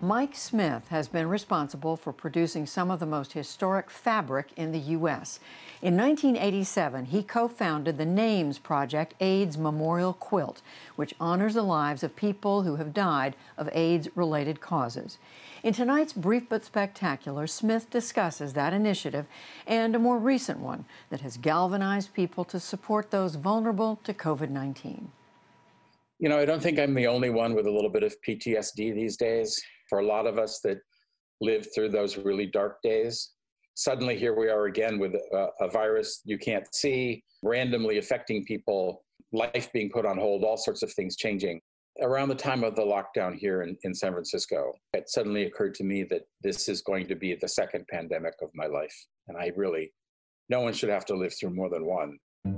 Mike Smith has been responsible for producing some of the most historic fabric in the U.S. In 1987, he co-founded the NAMES Project AIDS Memorial Quilt, which honors the lives of people who have died of AIDS-related causes. In tonight's Brief but Spectacular, Smith discusses that initiative and a more recent one that has galvanized people to support those vulnerable to COVID-19. You know, I don't think I'm the only one with a little bit of PTSD these days. For a lot of us that lived through those really dark days, suddenly here we are again with a virus you can't see, randomly affecting people, life being put on hold, all sorts of things changing. Around the time of the lockdown here in San Francisco, it suddenly occurred to me that this is going to be the second pandemic of my life. And no one should have to live through more than one.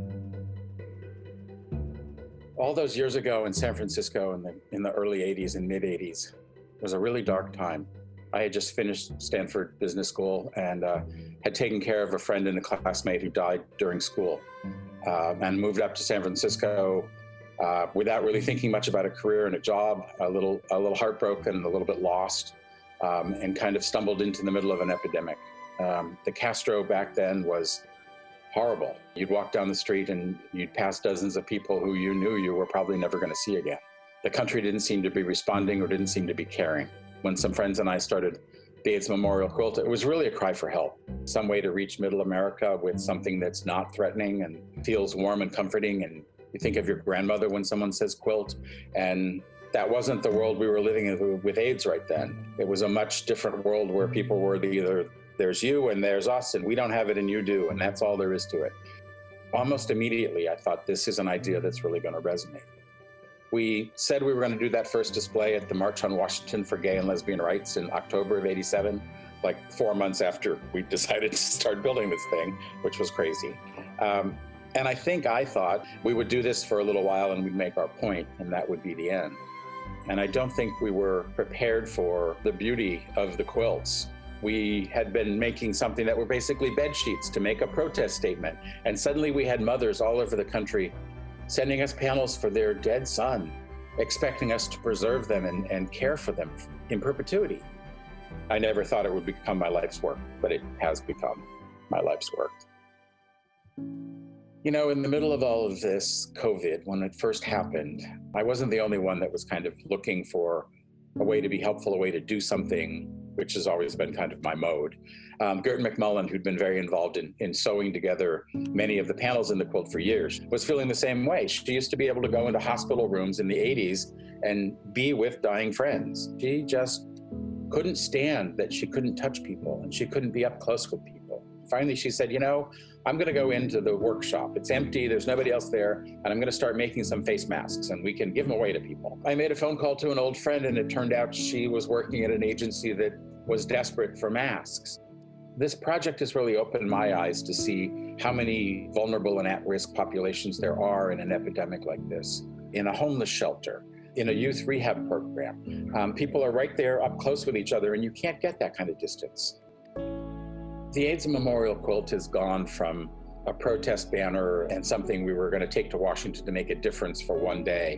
All those years ago in San Francisco in the early 80s and mid 80s was a really dark time. I had just finished Stanford Business School and had taken care of a friend and a classmate who died during school and moved up to San Francisco without really thinking much about a career and a job, a little heartbroken and a little bit lost, and kind of stumbled into the middle of an epidemic. The Castro back then was horrible. You'd walk down the street and you'd pass dozens of people who you knew you were probably never going to see again. The country didn't seem to be responding or didn't seem to be caring. When some friends and I started the AIDS Memorial Quilt, it was really a cry for help. Some way to reach middle America with something that's not threatening and feels warm and comforting. And you think of your grandmother when someone says quilt, and that wasn't the world we were living in with AIDS right then. It was a much different world where people were either there's you and there's us, and we don't have it and you do, and that's all there is to it. Almost immediately, I thought this is an idea that's really going to resonate. We said we were going to do that first display at the March on Washington for Gay and Lesbian Rights in October of '87, like 4 months after we decided to start building this thing, which was crazy. And I thought we would do this for a little while and we'd make our point, and that would be the end. And I don't think we were prepared for the beauty of the quilts. We had been making something that were basically bed sheets to make a protest statement. And suddenly we had mothers all over the country sending us panels for their dead son, expecting us to preserve them and care for them in perpetuity. I never thought it would become my life's work, but it has become my life's work. You know, in the middle of all of this COVID, when it first happened, I wasn't the only one that was kind of looking for a way to be helpful, a way to do something, which has always been kind of my mode. Gert McMullen, who'd been very involved in sewing together many of the panels in the quilt for years, was feeling the same way. She used to be able to go into hospital rooms in the 80s and be with dying friends. She just couldn't stand that she couldn't touch people and she couldn't be up close with people. Finally, she said, you know, I'm going to go into the workshop. It's empty. There's nobody else there. And I'm going to start making some face masks and we can give them away to people. I made a phone call to an old friend and it turned out she was working at an agency that was desperate for masks. This project has really opened my eyes to see how many vulnerable and at-risk populations there are in an epidemic like this. In a homeless shelter, in a youth rehab program. People are right there up close with each other and you can't get that kind of distance. The AIDS Memorial Quilt has gone from a protest banner and something we were going to take to Washington to make a difference for one day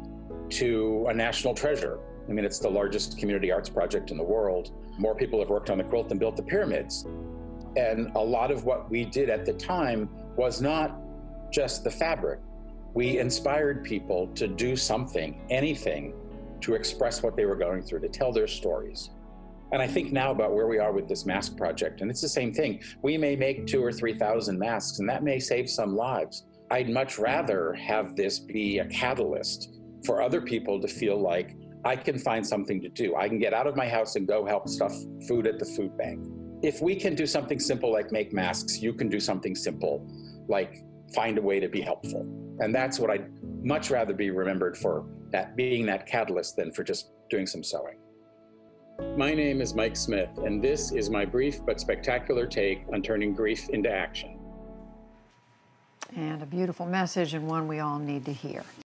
to a national treasure. I mean, it's the largest community arts project in the world. More people have worked on the quilt than built the pyramids. And a lot of what we did at the time was not just the fabric. We inspired people to do something, anything, to express what they were going through, to tell their stories. And I think now about where we are with this mask project, and it's the same thing. We may make 2,000 or 3,000 masks, and that may save some lives. I'd much rather have this be a catalyst for other people to feel like I can find something to do. I can get out of my house and go help stuff food at the food bank. If we can do something simple like make masks, you can do something simple like find a way to be helpful. And that's what I'd much rather be remembered for, that being that catalyst than for just doing some sewing. My name is Mike Smith, and this is my brief but spectacular take on turning grief into action. And a beautiful message, and one we all need to hear.